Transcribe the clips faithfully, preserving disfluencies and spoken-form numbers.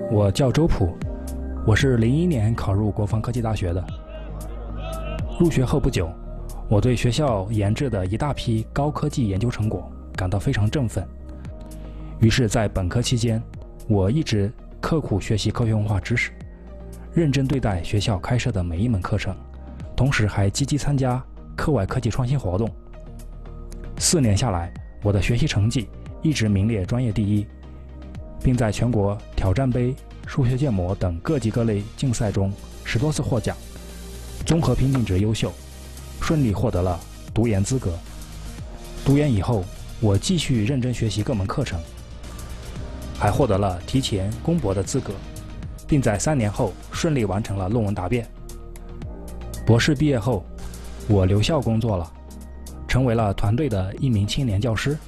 我叫周普，我是零一年考入国防科技大学的。入学后不久，我对学校研制的一大批高科技研究成果感到非常振奋。于是，在本科期间，我一直刻苦学习科学文化知识，认真对待学校开设的每一门课程，同时还积极参加课外科技创新活动。四年下来，我的学习成绩一直名列专业第一，并在全国挑战杯、数学建模等各级各类竞赛中十多次获奖，综合评定值优秀，顺利获得了读研资格。读研以后，我继续认真学习各门课程，还获得了提前公博的资格，并在三年后顺利完成了论文答辩。博士毕业后，我留校工作了，成为了团队的一名青年教师。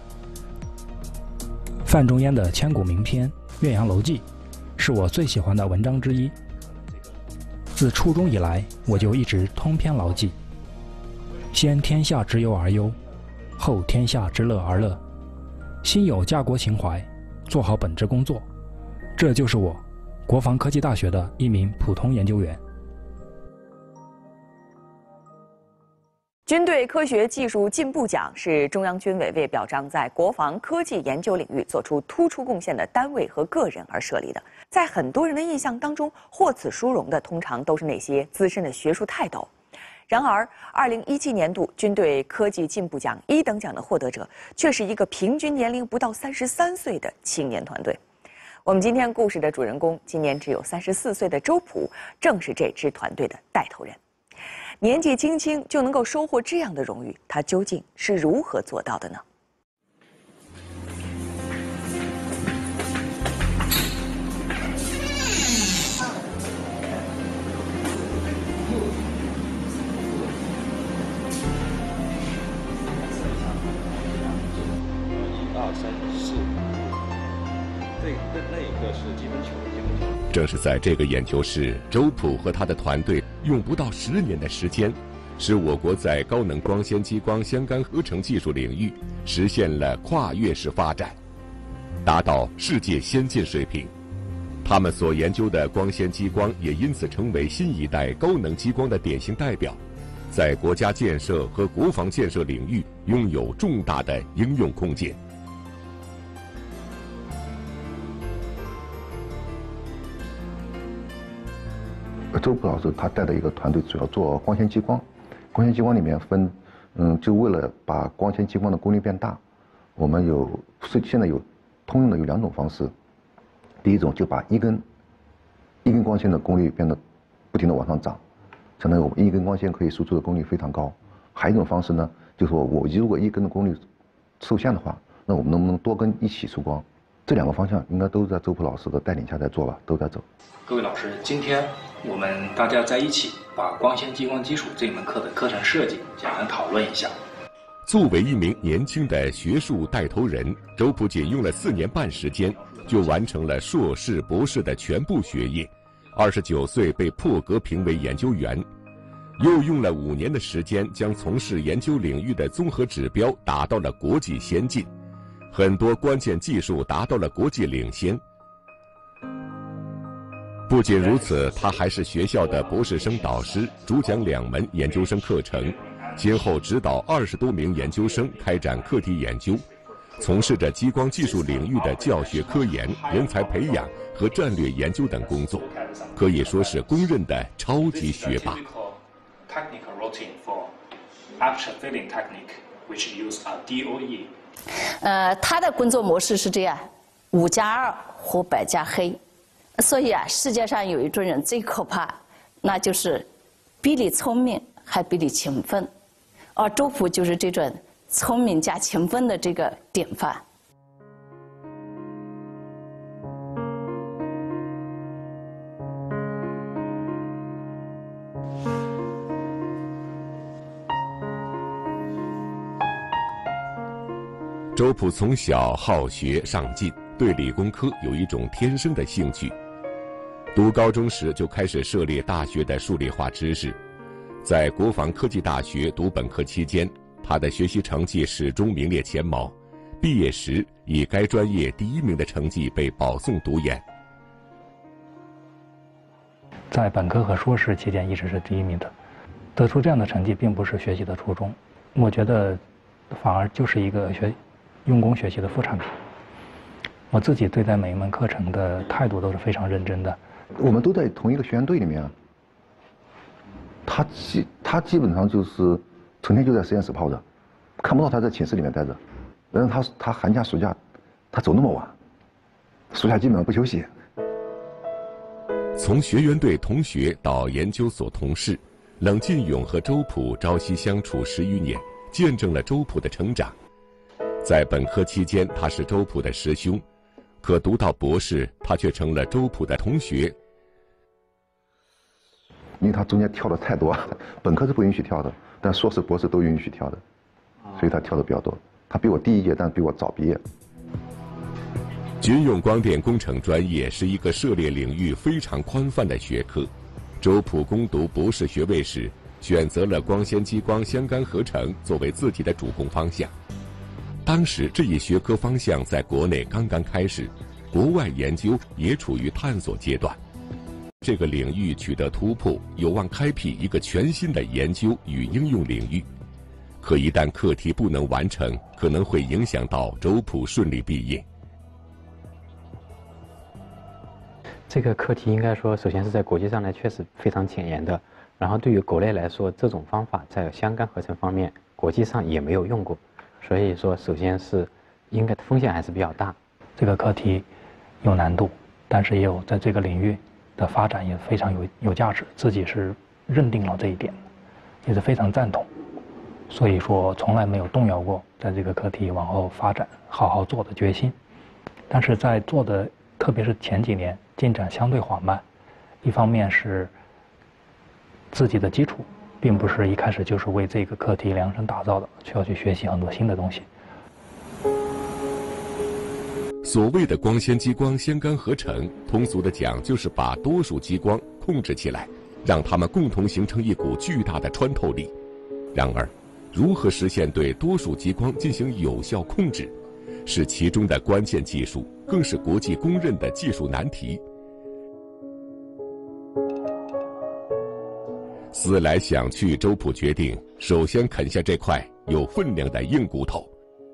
范仲淹的千古名篇《岳阳楼记》是我最喜欢的文章之一。自初中以来，我就一直通篇牢记：先天下之忧而忧，后天下之乐而乐。心有家国情怀，做好本职工作，这就是我国防科技大学的一名普通研究员。 军队科学技术进步奖是中央军委为表彰在国防科技研究领域做出突出贡献的单位和个人而设立的。在很多人的印象当中，获此殊荣的通常都是那些资深的学术泰斗。然而，二零一七年度军队科技进步奖一等奖的获得者却是一个平均年龄不到三十三岁的青年团队。我们今天故事的主人公，今年只有三十四岁的周普，正是这支团队的带头人。年纪轻轻就能够收获这样的荣誉，他究竟是如何做到的呢？ 一二三四，这那那一个是基本球，基本球。 正是在这个研究室，周普和他的团队用不到十年的时间，使我国在高能光纤激光相干合成技术领域实现了跨越式发展，达到世界先进水平。他们所研究的光纤激光也因此成为新一代高能激光的典型代表，在国家建设和国防建设领域拥有重大的应用空间。 周普老师他带的一个团队主要做光纤激光，光纤激光里面分，嗯，就为了把光纤激光的功率变大，我们有是现在有通用的有两种方式，第一种就把一根一根光纤的功率变得不停的往上涨，相当于我们一根光纤可以输出的功率非常高。还有一种方式呢，就是说我如果一根的功率受限的话，那我们能不能多根一起出光？这两个方向应该都在周普老师的带领下在做吧，都在走。 各位老师，今天我们大家在一起把光纤激光基础这门课的课程设计简单讨论一下。 作为一名年轻的学术带头人，周普仅用了四年半时间就完成了硕士、博士的全部学业，二十九岁被破格评为研究员，又用了五年的时间将从事研究领域的综合指标达到了国际先进，很多关键技术达到了国际领先。不仅如此，他还是学校的博士生导师，主讲两门研究生课程，先后指导二十多名研究生开展课题研究，从事着激光技术领域的教学科研、人才培养和战略研究等工作，可以说是公认的超级学霸。 呃，他的工作模式是这样：五加二或百加黑。所以啊，世界上有一种人最可怕，那就是比你聪明还比你勤奋，而周普就是这种聪明加勤奋的这个典范。 周普从小好学上进，对理工科有一种天生的兴趣。读高中时就开始涉猎大学的数理化知识，在国防科技大学读本科期间，他的学习成绩始终名列前茅，毕业时以该专业第一名的成绩被保送读研。 在本科和硕士期间一直是第一名的。得出这样的成绩并不是学习的初衷，我觉得反而就是一个学用功学习的副产品。我自己对待每一门课程的态度都是非常认真的。 我们都在同一个学院队里面啊，他基他基本上就是成天就在实验室泡着，看不到他在寝室里面待着。然后他他寒假暑假他走那么晚，暑假基本上不休息。 从学员队同学到研究所同事，冷进勇和周普朝夕相处十余年，见证了周普的成长。在本科期间，他是周普的师兄，可读到博士，他却成了周普的同学。 因为他中间跳的太多，本科是不允许跳的，但硕士、博士都允许跳的，所以他跳的比较多。他比我低一届，但比我早毕业。 军用光电工程专业是一个涉猎领域非常宽泛的学科。周普攻读博士学位时，选择了光纤激光相干合成作为自己的主攻方向。当时这一学科方向在国内刚刚开始，国外研究也处于探索阶段。这个领域取得突破，有望开辟一个全新的研究与应用领域。可一旦课题不能完成，可能会影响到周普顺利毕业。 这个课题应该说，首先是在国际上呢确实非常前沿的，然后对于国内来说，这种方法在相干合成方面，国际上也没有用过，所以说首先是应该风险还是比较大。 这个课题有难度，但是也有在这个领域的发展也非常有有价值，自己是认定了这一点，也是非常赞同，所以说从来没有动摇过在这个课题往后发展好好做的决心。但是在做的特别是前几年进展相对缓慢，一方面是自己的基础并不是一开始就是为这个课题量身打造的，需要去学习很多新的东西。 所谓的光纤激光相干合成，通俗的讲就是把多数激光控制起来，让它们共同形成一股巨大的穿透力。然而，如何实现对多数激光进行有效控制，是其中的关键技术，更是国际公认的技术难题。思来想去，周普决定首先啃下这块有分量的硬骨头。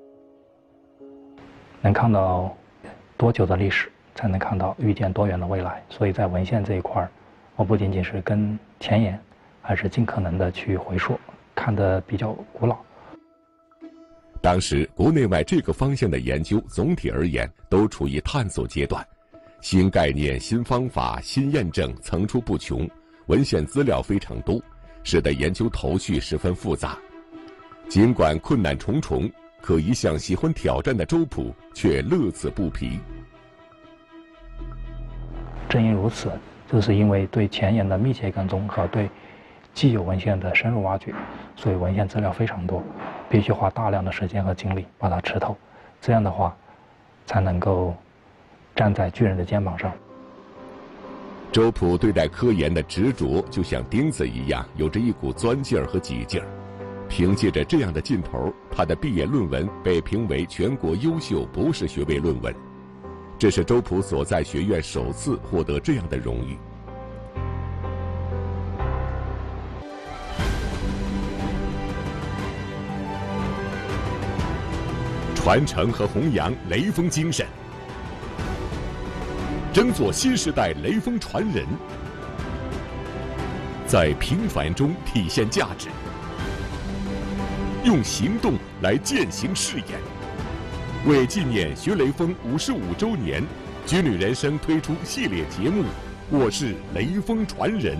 能看到多久的历史，才能看到预见多远的未来。所以在文献这一块，我不仅仅是跟前沿，还是尽可能的去回溯，看得比较古老。 当时国内外这个方向的研究总体而言都处于探索阶段，新概念、新方法、新验证层出不穷，文献资料非常多，使得研究头绪十分复杂。尽管困难重重，可一向喜欢挑战的周普却乐此不疲。 正因如此，就是因为对前沿的密切跟踪和对既有文献的深入挖掘，所以文献资料非常多，必须花大量的时间和精力把它吃透，这样的话才能够站在巨人的肩膀上。 周普对待科研的执着就像钉子一样，有着一股钻劲儿和挤劲儿。凭借着这样的劲头，他的毕业论文被评为全国优秀博士学位论文，这是周普所在学院首次获得这样的荣誉。传承和弘扬雷锋精神，争做新时代雷锋传人，在平凡中体现价值，用行动来践行誓言。为纪念学雷锋五十五周年，军旅人生推出系列节目《我是雷锋传人》。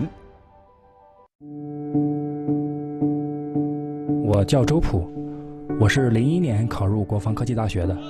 我叫周普，我是零一年考入国防科技大学的。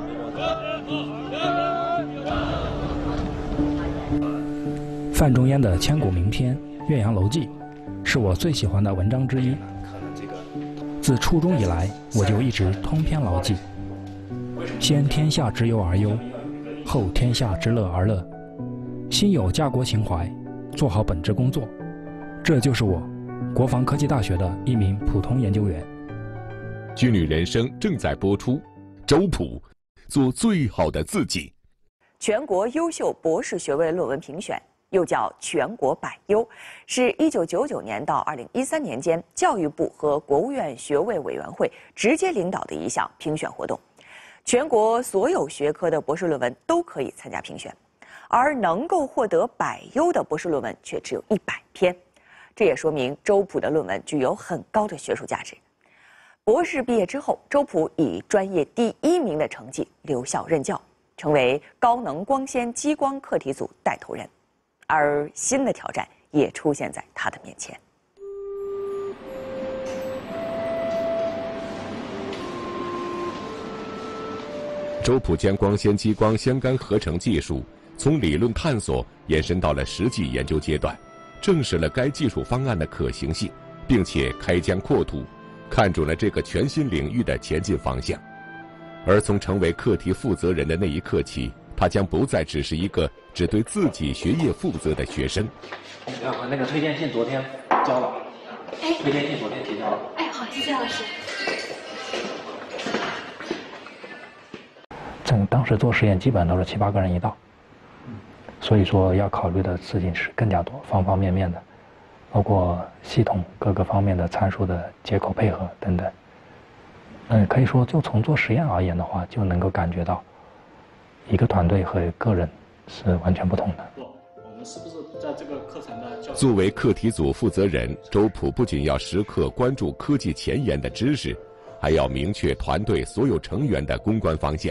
范仲淹的千古名篇《岳阳楼记》是我最喜欢的文章之一。自初中以来，我就一直通篇牢记：先天下之忧而忧，后天下之乐而乐，心有家国情怀，做好本职工作。这就是我，国防科技大学的一名普通研究员。 军旅人生正在播出，周普，做最好的自己。 全国优秀博士学位论文评选又叫全国百优，是一九九九年到二零一三年间教育部和国务院学位委员会直接领导的一项评选活动。全国所有学科的博士论文都可以参加评选，而能够获得百优的博士论文却只有一百篇。这也说明周普的论文具有很高的学术价值。博士毕业之后，周普以专业第一名的成绩留校任教，成为高能光纤激光课题组带头人。而新的挑战也出现在他的面前。 周普将光纤激光相干合成技术从理论探索延伸到了实际研究阶段，证实了该技术方案的可行性，并且开疆扩土，看准了这个全新领域的前进方向。而从成为课题负责人的那一刻起，他将不再只是一个只对自己学业负责的学生。 要不那个推荐信昨天交了，哎，推荐信昨天提交了。 哎，好，谢谢老师。 整当时做实验基本都是七八个人一道，所以说要考虑的事情是更加多，方方面面的，包括系统各个方面的参数的接口配合等等。嗯，可以说就从做实验而言的话，就能够感觉到一个团队和个人是完全不同的。 我们是不是在这个课程的教？ 作为课题组负责人，周普不仅要时刻关注科技前沿的知识，还要明确团队所有成员的攻关方向。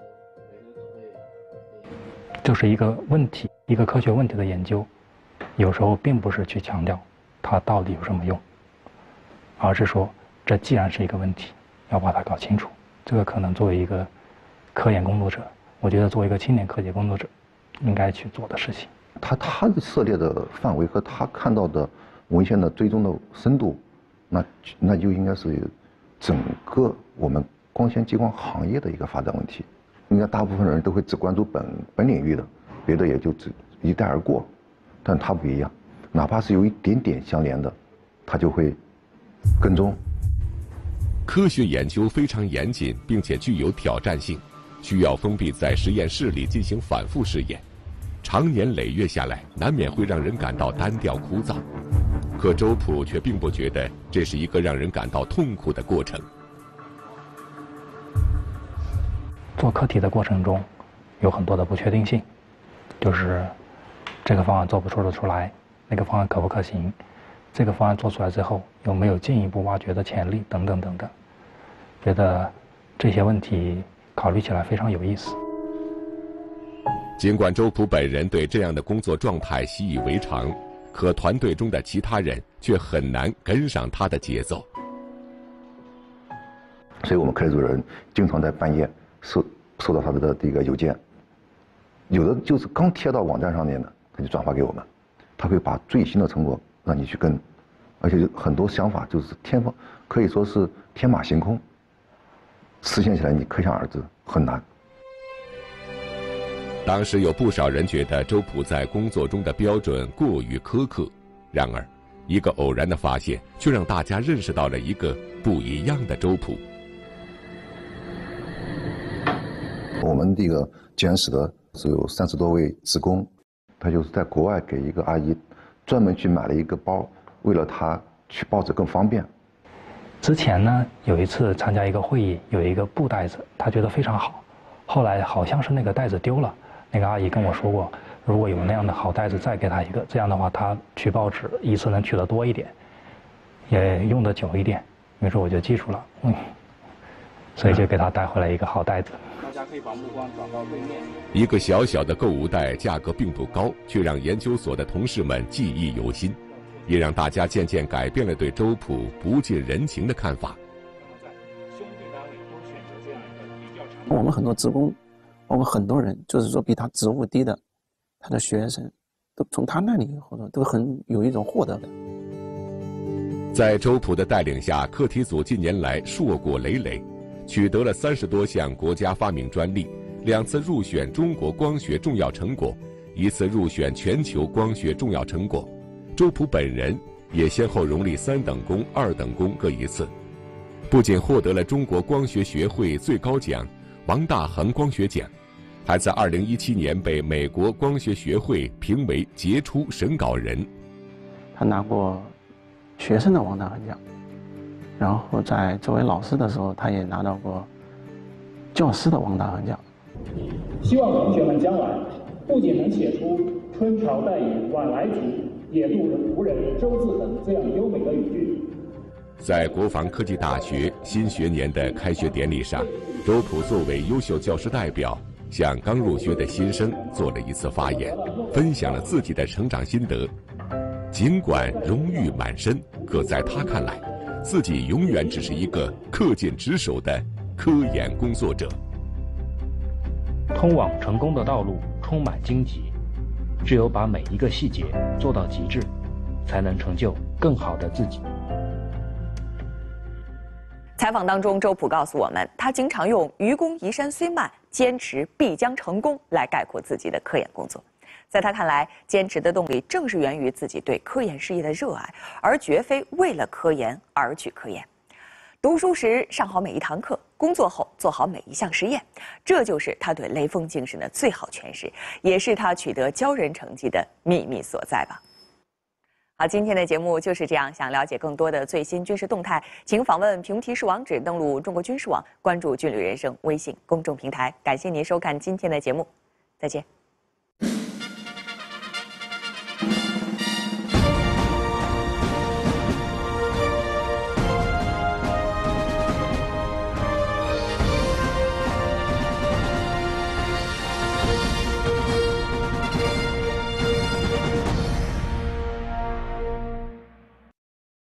就是一个问题，一个科学问题的研究，有时候并不是去强调它到底有什么用，而是说这既然是一个问题，要把它搞清楚。这个可能作为一个科研工作者，我觉得作为一个青年科学工作者应该去做的事情。 他他涉猎的范围和他看到的文献的追踪的深度，那那就应该是整个我们光纤激光行业的一个发展问题。应该大部分人都会只关注本本领域的，别的也就只一带而过，但他不一样，哪怕是有一点点相连的，他就会跟踪。 科学研究非常严谨，并且具有挑战性，需要封闭在实验室里进行反复试验，长年累月下来，难免会让人感到单调枯燥。可周普却并不觉得这是一个让人感到痛苦的过程。 做课题的过程中，有很多的不确定性，就是这个方案做不做得出来，那个方案可不可行，这个方案做出来之后有没有进一步挖掘的潜力，等等等等。觉得这些问题考虑起来非常有意思。 尽管周普本人对这样的工作状态习以为常，可团队中的其他人却很难跟上他的节奏。 所以我们课题主任经常在半夜收收到他的这个邮件，有的就是刚贴到网站上面的，他就转发给我们，他会把最新的成果让你去跟，而且很多想法就是天方，可以说是天马行空，实现起来你可想而知很难。 当时有不少人觉得周普在工作中的标准过于苛刻，然而一个偶然的发现却让大家认识到了一个不一样的周普。 我们这个实验室的是有三十多位职工，他就是在国外给一个阿姨专门去买了一个包，为了她取报纸更方便。 之前呢，有一次参加一个会议，有一个布袋子，他觉得非常好，后来好像是那个袋子丢了，那个阿姨跟我说过，如果有那样的好袋子再给他一个，这样的话他取报纸一次能取得多一点，也用得久一点。于是我就记住了，嗯，所以就给他带回来一个好袋子。 大家可以把目光转到对面。 一个小小的购物袋价格并不高，却让研究所的同事们记忆犹新，也让大家渐渐改变了对周普不近人情的看法。 我们很多职工，包括很多人，就是说比他职务低的，他的学生，都从他那里或者都很有一种获得感。 在周普的带领下，课题组近年来硕果累累，取得了三十多项国家发明专利，两次入选中国光学重要成果，一次入选全球光学重要成果。周普本人也先后荣立三等功、二等功各一次，不仅获得了中国光学学会最高奖王大珩光学奖， 还在二零一七年被美国光学学会评为杰出审稿人。 他拿过学生的王大珩奖，然后在作为老师的时候，他也拿到过教师的王大珩奖。 希望同学们将来不仅能写出“春潮带雨晚来急，野渡无人舟自横”这样优美的语句。 在国防科技大学新学年的开学典礼上，周普作为优秀教师代表，向刚入学的新生做了一次发言，分享了自己的成长心得。尽管荣誉满身，可在他看来，自己永远只是一个恪尽职守的科研工作者。 通往成功的道路充满荆棘，只有把每一个细节做到极致，才能成就更好的自己。 采访当中，周普告诉我们，他经常用“愚公移山虽慢，坚持必将成功”来概括自己的科研工作。在他看来，坚持的动力正是源于自己对科研事业的热爱，而绝非为了科研而去科研。读书时上好每一堂课，工作后做好每一项实验，这就是他对雷锋精神的最好诠释，也是他取得骄人成绩的秘密所在吧。好，今天的节目就是这样。想了解更多的最新军事动态，请访问屏幕提示网址，登录中国军事网，关注“军旅人生”微信公众平台。感谢您收看今天的节目，再见。